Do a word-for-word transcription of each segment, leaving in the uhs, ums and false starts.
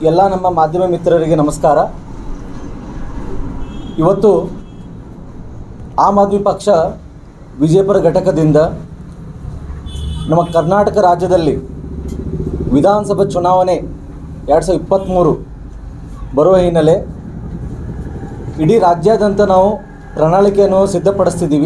ಎಲ್ಲ ನಮ್ಮ ಮಾಧ್ಯಮ ಮಿತ್ರರಿಗೆ ನಮಸ್ಕಾರ. ಇವತ್ತು ಆಮ್ ಆದ್ಮಿ ಪಕ್ಷ ವಿಜಯಪುರ ಘಟಕದಿಂದ ನಮ್ಮ ಕರ್ನಾಟಕ ರಾಜ್ಯದಲ್ಲಿ ವಿಧಾನಸಭಾ ಚುನಾವಣೆ ಎರಡು ಸಾವಿರದ ಇಪ್ಪತ್ತ್ಮೂರು ಬರುವ ಹಿನ್ನೆಲೆ ಇಡೀ ರಾಜ್ಯಾದ್ಯಂತ ನಾವು ಪ್ರಣಾಳಿಕೆಯನ್ನು ಸಿದ್ಧಪಡಿಸ್ತಿದ್ದೀವಿ.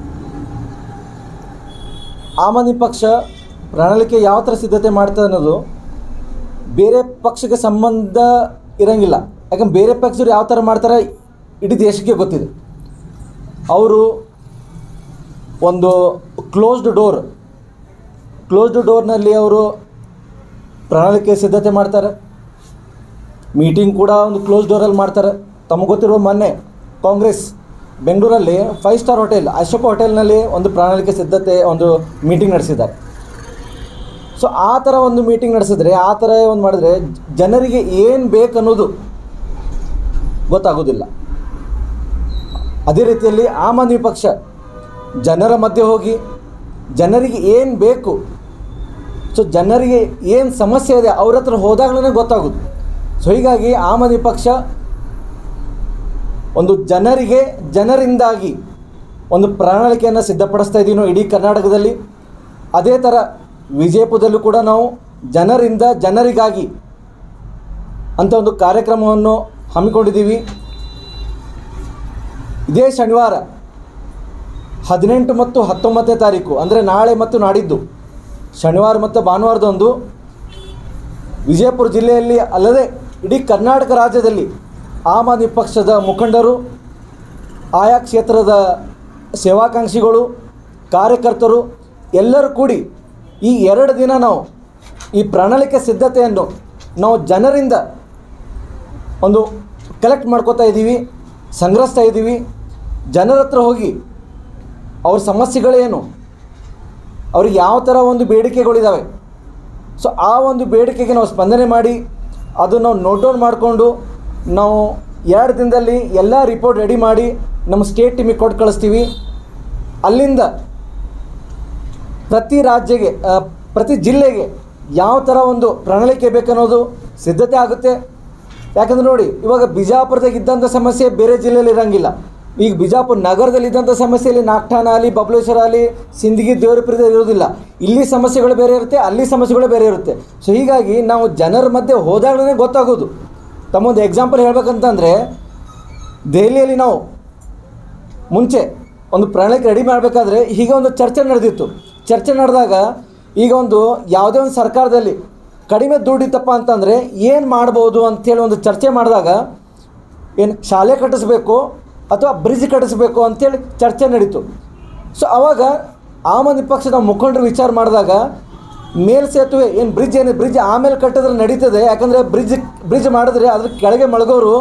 ಆಮ್ ಆದ್ಮಿ ಪಕ್ಷ ಪ್ರಣಾಳಿಕೆ ಯಾವ ಥರ ಸಿದ್ಧತೆ ಮಾಡ್ತದೆ ಅನ್ನೋದು ಬೇರೆ ಪಕ್ಷಕ್ಕೆ ಸಂಬಂಧ ಇರೋಂಗಿಲ್ಲ. ಯಾಕಂದ್ರೆ ಬೇರೆ ಪಕ್ಷರು ಯಾವ ಥರ ಮಾಡ್ತಾರೆ ಇಡೀ ದೇಶಕ್ಕೆ ಗೊತ್ತಿದೆ. ಅವರು ಒಂದು ಕ್ಲೋಸ್ಡ್ ಡೋರ್ ಕ್ಲೋಸ್ಡ್ ಡೋರ್ನಲ್ಲಿ ಅವರು ಪ್ರಣಾಳಿಕೆ ಸಿದ್ಧತೆ ಮಾಡ್ತಾರೆ. ಮೀಟಿಂಗ್ ಕೂಡ ಒಂದು ಕ್ಲೋಸ್ ಡೋರಲ್ಲಿ ಮಾಡ್ತಾರೆ. ತಮಗೆ ಗೊತ್ತಿರೋ ಮೊನ್ನೆ ಕಾಂಗ್ರೆಸ್ ಬೆಂಗಳೂರಲ್ಲಿ ಫೈವ್ ಸ್ಟಾರ್ ಹೋಟೆಲ್ ಅಶೋಕ ಹೋಟೆಲ್ನಲ್ಲಿ ಒಂದು ಪ್ರಣಾಳಿಕೆ ಸಿದ್ಧತೆ ಒಂದು ಮೀಟಿಂಗ್ ನಡೆಸಿದ್ದಾರೆ. ಸೊ ಆ ಥರ ಒಂದು ಮೀಟಿಂಗ್ ನಡೆಸಿದ್ರೆ, ಆ ಥರ ಒಂದು ಮಾಡಿದ್ರೆ ಜನರಿಗೆ ಏನು ಬೇಕನ್ನೋದು ಗೊತ್ತಾಗೋದಿಲ್ಲ. ಅದೇ ರೀತಿಯಲ್ಲಿ ಆಮ್ ಆದ್ಮಿ ಪಕ್ಷ ಜನರ ಮಧ್ಯೆ ಹೋಗಿ ಜನರಿಗೆ ಏನು ಬೇಕು, ಸೊ ಜನರಿಗೆ ಏನು ಸಮಸ್ಯೆ ಇದೆ ಅವ್ರ ಹತ್ರ ಹೋದಾಗಲೇ ಗೊತ್ತಾಗೋದು. ಸೊ ಹೀಗಾಗಿ ಆಮ್ ಆದ್ಮಿ ಪಕ್ಷ ಒಂದು ಜನರಿಗೆ ಜನರಿಂದಾಗಿ ಒಂದು ಪ್ರಣಾಳಿಕೆಯನ್ನು ಸಿದ್ಧಪಡಿಸ್ತಾ ಇದ್ದೀವಿ ನಾವು ಇಡೀ ಕರ್ನಾಟಕದಲ್ಲಿ. ಅದೇ ಥರ ವಿಜಯಪುರದಲ್ಲೂ ಕೂಡ ನಾವು ಜನರಿಂದ ಜನರಿಗಾಗಿ ಅಂತ ಒಂದು ಕಾರ್ಯಕ್ರಮವನ್ನು ಹಮ್ಮಿಕೊಂಡಿದ್ದೀವಿ. ಇದೇ ಶನಿವಾರ ಹದಿನೆಂಟು ಮತ್ತು ಹತ್ತೊಂಬತ್ತನೇ ತಾರೀಕು ಅಂದರೆ ನಾಳೆ ಮತ್ತು ನಾಡಿದ್ದು ಶನಿವಾರ ಮತ್ತು ಭಾನುವಾರದಂದು ವಿಜಯಪುರ ಜಿಲ್ಲೆಯಲ್ಲಿ ಅಲ್ಲದೆ ಇಡೀ ಕರ್ನಾಟಕ ರಾಜ್ಯದಲ್ಲಿ ಆಮ್ ಆದ್ಮಿ ಪಕ್ಷದ ಮುಖಂಡರು, ಆಯಾ ಕ್ಷೇತ್ರದ ಸೇವಾಕಾಂಕ್ಷಿಗಳು, ಕಾರ್ಯಕರ್ತರು ಎಲ್ಲರೂ ಕೂಡಿ ಈ ಎರಡು ದಿನ ನಾವು ಈ ಪ್ರಣಾಳಿಕೆ ಸಿದ್ಧತೆಯನ್ನು ನಾವು ಜನರಿಂದ ಒಂದು ಕಲೆಕ್ಟ್ ಮಾಡ್ಕೋತಾ ಇದ್ದೀವಿ, ಸಂಗ್ರಹಿಸ್ತಾ ಇದ್ದೀವಿ. ಜನರ ಹತ್ರ ಹೋಗಿ ಅವ್ರ ಸಮಸ್ಯೆಗಳೇನು, ಅವ್ರಿಗೆ ಯಾವ ಥರ ಒಂದು ಬೇಡಿಕೆಗಳಿದ್ದಾವೆ, ಸೊ ಆ ಒಂದು ಬೇಡಿಕೆಗೆ ನಾವು ಸ್ಪಂದನೆ ಮಾಡಿ ಅದು ನಾವು ನೋಟ್ ಡೌನ್ ಮಾಡಿಕೊಂಡು ನಾವು ಎರಡು ದಿನದಲ್ಲಿ ಎಲ್ಲ ರಿಪೋರ್ಟ್ ರೆಡಿ ಮಾಡಿ ನಮ್ಮ ಸ್ಟೇಟ್ ಟೀಮಿಗೆ ಕೊಟ್ಟು ಕಳಿಸ್ತೀವಿ. ಅಲ್ಲಿಂದ ಪ್ರತಿ ರಾಜ್ಯಕ್ಕೆ ಪ್ರತಿ ಜಿಲ್ಲೆಗೆ ಯಾವ ಥರ ಒಂದು ಪ್ರಣಾಳಿಕೆ ಬೇಕನ್ನೋದು ಸಿದ್ಧತೆ ಆಗುತ್ತೆ. ಯಾಕಂದರೆ ನೋಡಿ, ಇವಾಗ ಬಿಜಾಪುರದಾಗ ಇದ್ದಂಥ ಸಮಸ್ಯೆ ಬೇರೆ ಜಿಲ್ಲೆಯಲ್ಲಿ ಇರೋಂಗಿಲ್ಲ. ಈಗ ಬಿಜಾಪುರ ನಗರದಲ್ಲಿದ್ದಂಥ ಸಮಸ್ಯೆಯಲ್ಲಿ ನಾಗ್ಠಾಣ ಆಗಲಿ, ಬಬಲೇಶ್ವರ ಆಗಲಿ, ಸಿಂದಗಿ, ದೇವರಪುರದ ಇರೋದಿಲ್ಲ. ಇಲ್ಲಿ ಸಮಸ್ಯೆಗಳು ಬೇರೆ ಇರುತ್ತೆ, ಅಲ್ಲಿ ಸಮಸ್ಯೆಗಳು ಬೇರೆ ಇರುತ್ತೆ. ಸೊ ಹೀಗಾಗಿ ನಾವು ಜನರ ಮಧ್ಯೆ ಹೋದಾಗಲೇ ಗೊತ್ತಾಗೋದು. ತಮ್ಮೊಂದು ಎಕ್ಸಾಂಪಲ್ ಹೇಳ್ಬೇಕಂತಂದರೆ, ದೆಹಲಿಯಲ್ಲಿ ನಾವು ಮುಂಚೆ ಒಂದು ಪ್ರಣಾಳಿಕೆ ರೆಡಿ ಮಾಡಬೇಕಾದ್ರೆ ಹೀಗೆ ಒಂದು ಚರ್ಚೆ ನಡೆದಿತ್ತು. ಚರ್ಚೆ ನಡೆದಾಗ ಈಗ ಒಂದು ಯಾವುದೇ ಒಂದು ಸರ್ಕಾರದಲ್ಲಿ ಕಡಿಮೆ ದುಡ್ಡಿತ್ತಪ್ಪ ಅಂತಂದರೆ ಏನು ಮಾಡ್ಬೋದು ಅಂಥೇಳಿ ಒಂದು ಚರ್ಚೆ ಮಾಡಿದಾಗ ಏನು ಶಾಲೆ ಕಟ್ಟಿಸ್ಬೇಕು ಅಥವಾ ಬ್ರಿಡ್ಜ್ ಕಟ್ಟಿಸ್ಬೇಕು ಅಂಥೇಳಿ ಚರ್ಚೆ ನಡೀತು. ಸೊ ಆವಾಗ ಆಮ್ ಆದ್ಮಿ ಪಕ್ಷದ ಮುಖಂಡರು ವಿಚಾರ ಮಾಡಿದಾಗ ಮೇಲ್ ಸೇತುವೆ ಏನು ಬ್ರಿಡ್ಜ್ ಏನು ಬ್ರಿಡ್ಜ್ ಆಮೇಲೆ ಕಟ್ಟಿದ್ರೆ ನಡೀತದೆ. ಯಾಕಂದರೆ ಬ್ರಿಡ್ಜ್ ಬ್ರಿಡ್ಜ್ ಮಾಡಿದ್ರೆ ಅದ್ರ ಕೆಳಗೆ ಮಲಗೋರು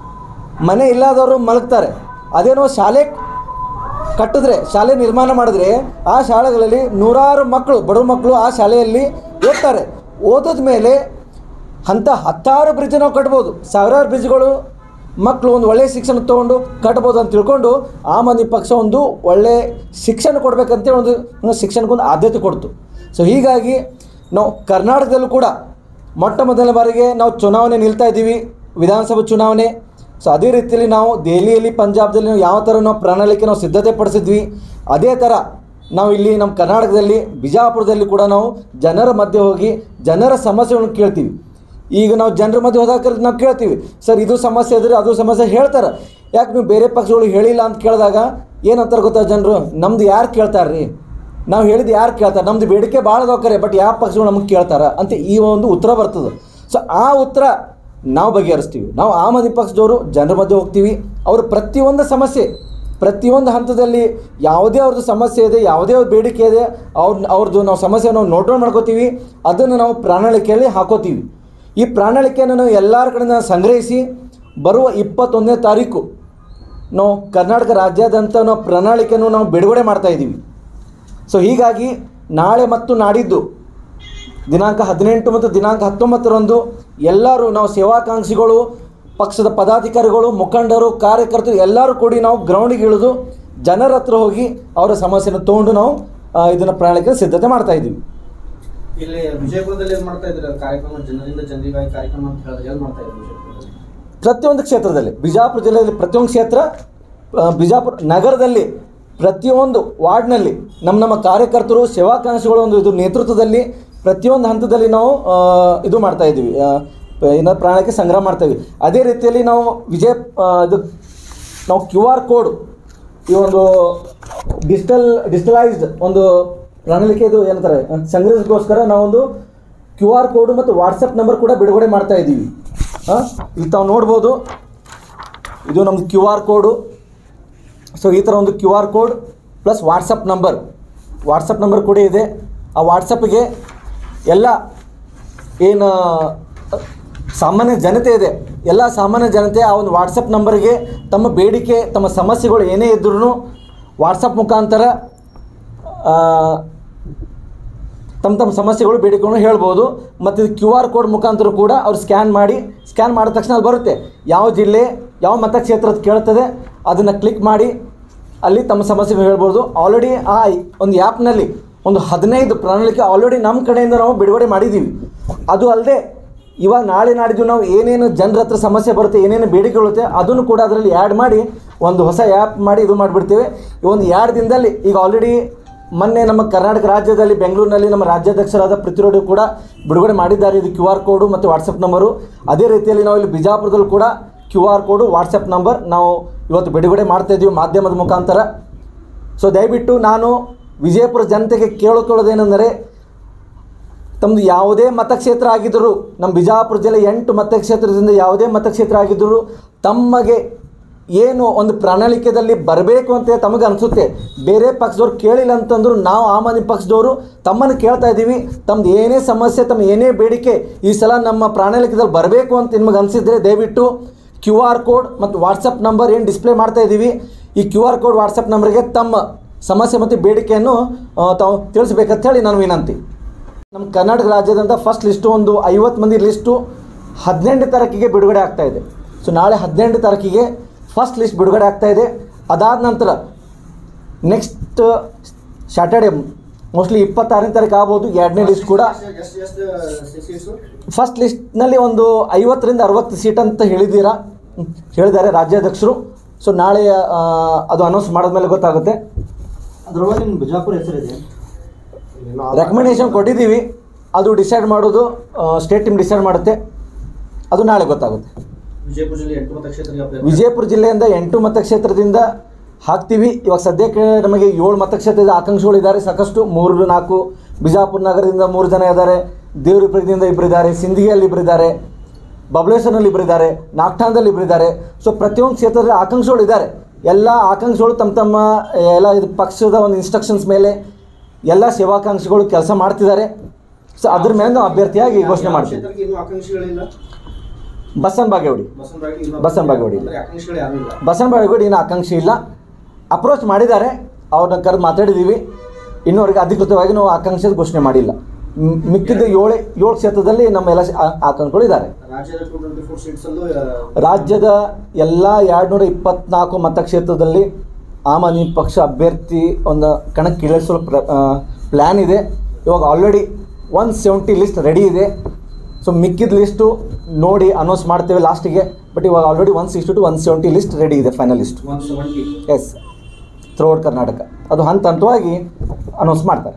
ಮನೆ ಇಲ್ಲದವರು ಮಲಗ್ತಾರೆ. ಅದೇನೋ ಶಾಲೆ ಕಟ್ಟಿದ್ರೆ, ಶಾಲೆ ನಿರ್ಮಾಣ ಮಾಡಿದ್ರೆ ಆ ಶಾಲೆಗಳಲ್ಲಿ ನೂರಾರು ಮಕ್ಕಳು, ಬಡವ ಮಕ್ಕಳು ಆ ಶಾಲೆಯಲ್ಲಿ ಓದ್ತಾರೆ. ಓದೋದ ಮೇಲೆ ಅಂಥ ಹತ್ತಾರು ಬ್ರಿಡ್ಜ್ ನಾವು ಕಟ್ಬೋದು, ಸಾವಿರಾರು ಬ್ರಿಡ್ಜ್ಗಳು ಮಕ್ಕಳು ಒಂದು ಒಳ್ಳೆಯ ಶಿಕ್ಷಣ ತೊಗೊಂಡು ಕಟ್ಬೋದು ಅಂತ ತಿಳ್ಕೊಂಡು ಆಮ್ ಆದ್ಮಿ ಪಕ್ಷ ಒಂದು ಒಳ್ಳೆಯ ಶಿಕ್ಷಣ ಕೊಡಬೇಕಂತೇಳಿ ಒಂದು ಶಿಕ್ಷಣಕ್ಕೊಂದು ಆದ್ಯತೆ ಕೊಡ್ತು. ಸೊ ಹೀಗಾಗಿ ನಾವು ಕರ್ನಾಟಕದಲ್ಲೂ ಕೂಡ ಮೊಟ್ಟ ಮೊದಲ ಬಾರಿಗೆ ನಾವು ಚುನಾವಣೆ ನಿಲ್ತಾ ಇದ್ದೀವಿ, ವಿಧಾನಸಭಾ ಚುನಾವಣೆ. ಸೊ ಅದೇ ರೀತಿಯಲ್ಲಿ ನಾವು ದೆಹಲಿಯಲ್ಲಿ, ಪಂಜಾಬ್ದಲ್ಲಿ ನಾವು ಯಾವ ಥರ ನಾವು ಪ್ರಣಾಳಿಕೆ ನಾವು ಸಿದ್ಧತೆ ಪಡಿಸಿದ್ವಿ, ಅದೇ ಥರ ನಾವು ಇಲ್ಲಿ ನಮ್ಮ ಕರ್ನಾಟಕದಲ್ಲಿ ಬಿಜಾಪುರದಲ್ಲಿ ಕೂಡ ನಾವು ಜನರ ಮಧ್ಯೆ ಹೋಗಿ ಜನರ ಸಮಸ್ಯೆಗಳನ್ನು ಕೇಳ್ತೀವಿ. ಈಗ ನಾವು ಜನರ ಮಧ್ಯೆ ಹೋದಾಗ ನಾವು ಕೇಳ್ತೀವಿ, ಸರ್ ಇದು ಸಮಸ್ಯೆ ಇದ್ರೆ ಅದು ಸಮಸ್ಯೆ ಹೇಳ್ತಾರೆ, ಯಾಕೆ ನೀವು ಬೇರೆ ಪಕ್ಷಗಳು ಹೇಳಿಲ್ಲ ಅಂತ ಕೇಳಿದಾಗ ಏನಂತಾರೆ ಗೊತ್ತಾ ಜನರು, ನಮ್ದು ಯಾರು ಕೇಳ್ತಾರೆ ರೀ, ನಾವು ಹೇಳಿದ್ದು ಯಾರು ಕೇಳ್ತಾರೆ, ನಮ್ಮದು ಬೇಡಿಕೆ ಭಾಳ ಅದಾವ್ಕರೆ ಬಟ್ ಯಾವ ಪಕ್ಷಗಳು ನಮಗೆ ಕೇಳ್ತಾರೆ ಅಂತ ಈ ಒಂದು ಉತ್ತರ ಬರ್ತದೆ. ಸೊ ಆ ಉತ್ತರ ನಾವು ಬಗೆಹರಿಸ್ತೀವಿ. ನಾವು ಆಮ್ ಆದ್ಮಿ ಪಕ್ಷದವರು ಜನರ ಮಧ್ಯೆ ಹೋಗ್ತೀವಿ. ಅವರು ಪ್ರತಿಯೊಂದು ಸಮಸ್ಯೆ, ಪ್ರತಿಯೊಂದು ಹಂತದಲ್ಲಿ ಯಾವುದೇ ಅವ್ರದ್ದು ಸಮಸ್ಯೆ ಇದೆ, ಯಾವುದೇ ಅವ್ರ ಬೇಡಿಕೆ ಇದೆ, ಅವ್ರ ಅವ್ರದ್ದು ನಾವು ಸಮಸ್ಯೆ ನಾವು ನೋಟ್ ಡೌನ್ ಮಾಡ್ಕೋತೀವಿ. ಅದನ್ನು ನಾವು ಪ್ರಣಾಳಿಕೆಯಲ್ಲಿ ಹಾಕೋತೀವಿ. ಈ ಪ್ರಣಾಳಿಕೆಯನ್ನು ನಾವು ಎಲ್ಲರ ಕಡೆಯಿಂದ ಸಂಗ್ರಹಿಸಿ ಬರುವ ಇಪ್ಪತ್ತೊಂದನೇ ತಾರೀಕು ನಾವು ಕರ್ನಾಟಕ ರಾಜ್ಯಾದ್ಯಂತ ನಾವು ಪ್ರಣಾಳಿಕೆಯನ್ನು ನಾವು ಬಿಡುಗಡೆ ಮಾಡ್ತಾಯಿದ್ದೀವಿ. ಸೊ ಹೀಗಾಗಿ ನಾಳೆ ಮತ್ತು ನಾಡಿದ್ದು ದಿನಾಂಕ ಹದಿನೆಂಟು ಮತ್ತು ದಿನಾಂಕ ಹತ್ತೊಂಬತ್ತರಂದು ಎಲ್ಲರೂ ನಾವು ಸೇವಾಕಾಂಕ್ಷಿಗಳು, ಪಕ್ಷದ ಪದಾಧಿಕಾರಿಗಳು, ಮುಖಂಡರು, ಕಾರ್ಯಕರ್ತರು ಎಲ್ಲರೂ ಕೂಡಿ ನಾವು ಗ್ರೌಂಡಿಗೆ ಇಳಿದು ಜನರ ಹತ್ರ ಹೋಗಿ ಅವರ ಸಮಸ್ಯೆಯನ್ನು ತೊಗೊಂಡು ನಾವು ಇದನ್ನು ಪ್ರಣಾಳಿಕೆ ಸಿದ್ಧತೆ ಮಾಡ್ತಾಯಿದ್ದೀವಿ. ಇಲ್ಲಿ ವಿಜಯಪುರದಲ್ಲಿ ಏನು ಮಾಡ್ತಾ ಇದ್ದಾರೆ ಕಾರ್ಯಕ್ರಮ, ಜನರಿಂದ ಜನರಿಗಾಗಿ ಕಾರ್ಯಕ್ರಮ ಅಂತ ಹೇಳಿದ್ರೆ ಏನು ಮಾಡ್ತಾ ಇದ್ದಾರೆ ವಿಜಯಪುರದಲ್ಲಿ? ಪ್ರತಿಯೊಂದು ಕ್ಷೇತ್ರದಲ್ಲಿ, ಬಿಜಾಪುರ ಜಿಲ್ಲೆಯಲ್ಲಿ ಪ್ರತಿಯೊಂದು ಕ್ಷೇತ್ರ, ಬಿಜಾಪುರ ನಗರದಲ್ಲಿ ಪ್ರತಿಯೊಂದು ವಾರ್ಡ್ನಲ್ಲಿ ನಮ್ಮ ನಮ್ಮ ಕಾರ್ಯಕರ್ತರು ಸೇವಾಕಾಂಕ್ಷಿಗಳ ಒಂದು ಇದು ನೇತೃತ್ವದಲ್ಲಿ ಪ್ರತಿಯೊಂದು ಹಂತದಲ್ಲಿ ನಾವು ಇದು ಮಾಡ್ತಾ ಇದ್ದೀವಿ, ಏನೋ ಪ್ರಾಣಕ್ಕೆ ಸಂಗ್ರಹ ಮಾಡ್ತಾಯಿದ್ವಿ. ಅದೇ ರೀತಿಯಲ್ಲಿ ನಾವು ವಿಜಯ ಇದು ನಾವು ಕ್ಯೂ ಆರ್ ಕೋಡ್ ಈ ಒಂದು ಡಿಜಿಟಲ್ ಡಿಜಿಟಲೈಸ್ಡ್ ಒಂದು ಪ್ರಣಾಳಿಕೆ ಇದು ಏನಂತಾರೆ ಸಂಗ್ರಹಕ್ಕೋಸ್ಕರ ನಾವೊಂದು ಕ್ಯೂ ಆರ್ ಕೋಡು ಮತ್ತು ವಾಟ್ಸಪ್ ನಂಬರ್ ಕೂಡ ಬಿಡುಗಡೆ ಮಾಡ್ತಾ ಇದ್ದೀವಿ. ಹಾಂ, ಇಲ್ಲಿ ತಾವು ನೋಡ್ಬೋದು, ಇದು ನಮ್ಮದು ಕ್ಯೂ ಆರ್ ಕೋಡು. ಸೊ ಈ ಥರ ಒಂದು Q R code plus WhatsApp number WhatsApp number ಕೂಡ ಇದೆ. ಆ ವಾಟ್ಸಪ್ಗೆ ಎಲ್ಲ ಏನು ಸಾಮಾನ್ಯ ಜನತೆ ಇದೆ, ಎಲ್ಲ ಸಾಮಾನ್ಯ ಜನತೆ ಆ ಒಂದು ವಾಟ್ಸಪ್ ನಂಬರ್ಗೆ ತಮ್ಮ ಬೇಡಿಕೆ, ತಮ್ಮ ಸಮಸ್ಯೆಗಳು ಏನೇ ಇದ್ರೂ ವಾಟ್ಸಪ್ ಮುಖಾಂತರ ತಮ್ಮ ತಮ್ಮ ಸಮಸ್ಯೆಗಳು ಬೇಡಿಕೆಗಳನ್ನು ಹೇಳ್ಬೋದು. ಮತ್ತು ಇದು ಕ್ಯೂ ಆರ್ ಕೋಡ್ ಮುಖಾಂತರ ಕೂಡ ಅವ್ರು ಸ್ಕ್ಯಾನ್ ಮಾಡಿ ಸ್ಕ್ಯಾನ್ ಮಾಡಿದ ತಕ್ಷಣ ಅಲ್ಲಿ ಬರುತ್ತೆ ಯಾವ ಜಿಲ್ಲೆ ಯಾವ ಮತಕ್ಷೇತ್ರದ ಕೇಳ್ತದೆ, ಅದನ್ನು ಕ್ಲಿಕ್ ಮಾಡಿ ಅಲ್ಲಿ ತಮ್ಮ ಸಮಸ್ಯೆಗಳು ಹೇಳ್ಬೋದು. ಆಲ್ರೆಡಿ ಆ ಒಂದು ಆ್ಯಪ್ನಲ್ಲಿ ಒಂದು ಹದಿನೈದು ಪ್ರಣಾಳಿಕೆ ಆಲ್ರೆಡಿ ನಮ್ಮ ಕಡೆಯಿಂದ ನಾವು ಬಿಡುಗಡೆ ಮಾಡಿದ್ದೀವಿ. ಅದು ಅಲ್ಲದೆ ಇವಾಗ ನಾಳೆ ನಾಡಿದ್ದು ನಾವು ಏನೇನು ಜನರ ಹತ್ರ ಸಮಸ್ಯೆ ಬರುತ್ತೆ, ಏನೇನು ಬೇಡಿಕೆ ಬರುತ್ತೆ ಅದನ್ನು ಕೂಡ ಅದರಲ್ಲಿ ಆ್ಯಡ್ ಮಾಡಿ ಒಂದು ಹೊಸ ಆ್ಯಪ್ ಮಾಡಿ ಇದು ಮಾಡಿಬಿಡ್ತೇವೆ. ಈ ಒಂದು ಎರಡು ದಿನದಲ್ಲಿ ಈಗ ಆಲ್ರೆಡಿ ಮೊನ್ನೆ ನಮ್ಮ ಕರ್ನಾಟಕ ರಾಜ್ಯದಲ್ಲಿ ಬೆಂಗಳೂರಿನಲ್ಲಿ ನಮ್ಮ ರಾಜ್ಯಾಧ್ಯಕ್ಷರಾದ ಪೃಥ್ವಿರಾಜ್ ಕೂಡ ಬಿಡುಗಡೆ ಮಾಡಿದ್ದಾರೆ ಇದು ಕ್ಯೂ ಆರ್ ಕೋಡು ಮತ್ತು ವಾಟ್ಸಪ್ ನಂಬರು. ಅದೇ ರೀತಿಯಲ್ಲಿ ನಾವು ಇಲ್ಲಿ ಬಿಜಾಪುರದಲ್ಲಿ ಕೂಡ Q R code WhatsApp number ನಾವು ಇವತ್ತು ಬಿಡುಗಡೆ ಮಾಡ್ತಾಯಿದ್ದೀವಿ ಮಾಧ್ಯಮದ ಮುಖಾಂತರ. ಸೊ ದಯವಿಟ್ಟು ನಾನು ವಿಜಯಪುರ ಜನತೆಗೆ ಕೇಳಿಕೊಳ್ಳೋದೇನೆಂದರೆ, ತಮ್ಮದು ಯಾವುದೇ ಮತಕ್ಷೇತ್ರ ಆಗಿದ್ದರೂ, ನಮ್ಮ ಬಿಜಾಪುರ ಜಿಲ್ಲೆ ಎಂಟು ಮತಕ್ಷೇತ್ರದಿಂದ ಯಾವುದೇ ಮತಕ್ಷೇತ್ರ ಆಗಿದ್ದರೂ ತಮಗೆ ಏನು ಒಂದು ಪ್ರಣಾಳಿಕೆಯಲ್ಲಿ ಬರಬೇಕು ಅಂತ ತಮಗೆ ಅನಿಸುತ್ತೆ, ಬೇರೆ ಪಕ್ಷದವ್ರು ಕೇಳಿಲ್ಲ ಅಂತಂದ್ರು ನಾವು ಆಮ್ ಆದ್ಮಿ ಪಕ್ಷದವರು ತಮ್ಮನ್ನು ಕೇಳ್ತಾ ಇದ್ದೀವಿ, ತಮ್ಮದು ಏನೇ ಸಮಸ್ಯೆ, ತಮ್ಮ ಏನೇ ಬೇಡಿಕೆ ಈ ಸಲ ನಮ್ಮ ಪ್ರಣಾಳಿಕೆದಲ್ಲಿ ಬರಬೇಕು ಅಂತ ನಿಮಗೆ ಅನಿಸಿದರೆ ದಯವಿಟ್ಟು ಕ್ಯೂ ಆರ್ ಕೋಡ್ ಮತ್ತು ವಾಟ್ಸಪ್ ನಂಬರ್ ಏನು ಡಿಸ್ಪ್ಲೇ ಮಾಡ್ತಾ ಇದ್ದೀವಿ, ಈ ಕ್ಯೂ ಆರ್ ಕೋಡ್ ವಾಟ್ಸಪ್ ನಂಬರ್ಗೆ ತಮ್ಮ ಸಮಸ್ಯೆ ಮತ್ತು ಬೇಡಿಕೆಯನ್ನು ತಾವು ತಿಳಿಸ್ಬೇಕಂತ ಹೇಳಿ ನಾನು ವಿನಂತಿ. ನಮ್ಮ ಕರ್ನಾಟಕ ರಾಜ್ಯದಿಂದ ಫಸ್ಟ್ ಲಿಸ್ಟು ಒಂದು ಐವತ್ತು ಮಂದಿ ಲಿಸ್ಟು ಹದಿನೆಂಟು ತಾರೀಕಿಗೆ ಬಿಡುಗಡೆ ಆಗ್ತಾಯಿದೆ. ಸೊ ನಾಳೆ ಹದಿನೆಂಟು ತಾರೀಕಿಗೆ ಫಸ್ಟ್ ಲಿಸ್ಟ್ ಬಿಡುಗಡೆ ಆಗ್ತಾಯಿದೆ. ಅದಾದ ನಂತರ ನೆಕ್ಸ್ಟ್ ಸ್ಯಾಟರ್ಡೆ ಮೋಸ್ಟ್ಲಿ ಇಪ್ಪತ್ತಾರನೇ ತಾರೀಕು ಆಗ್ಬೋದು ಎರಡನೇ ಲಿಸ್ಟ್ ಕೂಡ. ಫಸ್ಟ್ ಲಿಸ್ಟ್ನಲ್ಲಿ ಒಂದು ಐವತ್ತರಿಂದ ಅರವತ್ತು ಸೀಟ್ ಅಂತ ಹೇಳಿದ್ದೀರಾ ಹೇಳಿದ್ದಾರೆ ರಾಜ್ಯಾಧ್ಯಕ್ಷರು. ಸೊ ನಾಳೆ ಅದು ಅನೌನ್ಸ್ ಮಾಡಿದ್ಮೇಲೆ ಗೊತ್ತಾಗುತ್ತೆ. ಅದರೊಳಗೆ ನಿಮ್ಮ ಬಿಜಾಪುರ ಹೆಸರಿದೆ, ರೆಕಮೆಂಡೇಶನ್ ಕೊಟ್ಟಿದ್ದೀವಿ, ಅದು ಡಿಸೈಡ್ ಮಾಡೋದು ಸ್ಟೇಟ್ ಟೀಮ್ ಡಿಸೈಡ್ ಮಾಡುತ್ತೆ, ಅದು ನಾಳೆ ಗೊತ್ತಾಗುತ್ತೆ. ವಿಜಯಪುರ ಜಿಲ್ಲೆ ಎಂಟು ಮತಕ್ಷೇತ್ರ ವಿಜಯಪುರ ಜಿಲ್ಲೆಯಿಂದ ಎಂಟು ಮತಕ್ಷೇತ್ರದಿಂದ ಹಾಕ್ತೀವಿ. ಇವಾಗ ಸದ್ಯಕ್ಕೆ ನಮಗೆ ಏಳು ಮತಕ್ಷೇತ್ರದ ಆಕಾಂಕ್ಷಿಗಳಿದ್ದಾರೆ ಸಾಕಷ್ಟು, ಮೂರು ನಾಲ್ಕು ಬಿಜಾಪುರ ನಗರದಿಂದ ಮೂರು ಜನ ಇದ್ದಾರೆ, ದೇವರಿಪುರದಿಂದ ಇಬ್ಬರಿದ್ದಾರೆ, ಸಿಂದಗಿಯಲ್ಲಿ ಇಬ್ಬರಿದ್ದಾರೆ, ಬಬಲೇಶ್ವರನಲ್ಲಿ ಇಬ್ಬರಿದ್ದಾರೆ, ನಾಗ್ಠಾಣದಲ್ಲಿ ಇಬ್ಬರಿದ್ದಾರೆ. ಸೊ ಪ್ರತಿಯೊಂದು ಕ್ಷೇತ್ರದ ಆಕಾಂಕ್ಷಿಗಳು ಇದ್ದಾರೆ. ಎಲ್ಲ ಆಕಾಂಕ್ಷಿಗಳು ತಮ್ಮ ತಮ್ಮ ಎಲ್ಲ ಇದು ಪಕ್ಷದ ಒಂದು ಇನ್ಸ್ಟ್ರಕ್ಷನ್ಸ್ ಮೇಲೆ ಎಲ್ಲ ಸೇವಾಕಾಂಕ್ಷಿಗಳು ಕೆಲಸ ಮಾಡ್ತಿದ್ದಾರೆ. ಸೊ ಅದ್ರ ಮೇಲೆ ನಾವು ಅಭ್ಯರ್ಥಿಯಾಗಿ ಘೋಷಣೆ ಮಾಡ್ತೀವಿ. ಬಸವನ ಬಾಗೇವಾಡಿ ಬಸವನ ಬಾಗೇವಾಡಿ ಬಸವನ ಬಾಗೇವಾಡಿ ಇನ್ನೂ ಆಕಾಂಕ್ಷಿ ಇಲ್ಲ. ಅಪ್ರೋಚ್ ಮಾಡಿದ್ದಾರೆ, ಅವ್ರನ್ನ ಕರೆದು ಮಾತಾಡಿದ್ದೀವಿ. ಇನ್ನೂವರೆಗೆ ಅಧಿಕೃತವಾಗಿ ನಾವು ಆಕಾಂಕ್ಷೆ ಘೋಷಣೆ ಮಾಡಿಲ್ಲ. ಮಿಕ್ಕಿದ ಏಳು ಏಳು ಕ್ಷೇತ್ರದಲ್ಲಿ ನಮ್ಮ ಎಲ್ಲ ಆಕಾಂಕ್ಷಿಗಳು ಇದ್ದಾರೆ. ರಾಜ್ಯದ ಎಲ್ಲ ಎರಡುನೂರ ಇಪ್ಪತ್ನಾಲ್ಕು ಮತಕ್ಷೇತ್ರದಲ್ಲಿ ಆಮ್ ಆದ್ಮಿ ಪಕ್ಷ ಅಭ್ಯರ್ಥಿ ಒಂದು ಕಣಕ್ಕಿಳಿಸಲು ಪ್ರ ಪ್ಲ್ಯಾನ್ ಇದೆ. ಇವಾಗ already one seventy list ready ಇದೆ. ಸೊ ಮಿಕ್ಕಿದ ಲಿಸ್ಟು ನೋಡಿ ಅನೌನ್ಸ್ ಮಾಡ್ತೇವೆ ಲಾಸ್ಟಿಗೆ. ಬಟ್ ಇವಾಗ already one sixty to one seventy list ready ಇದೆ, final list. Yes, throughout Karnataka ಅದು ಹಂತ ಹಂತವಾಗಿ ಅನೌನ್ಸ್ ಮಾಡ್ತಾರೆ.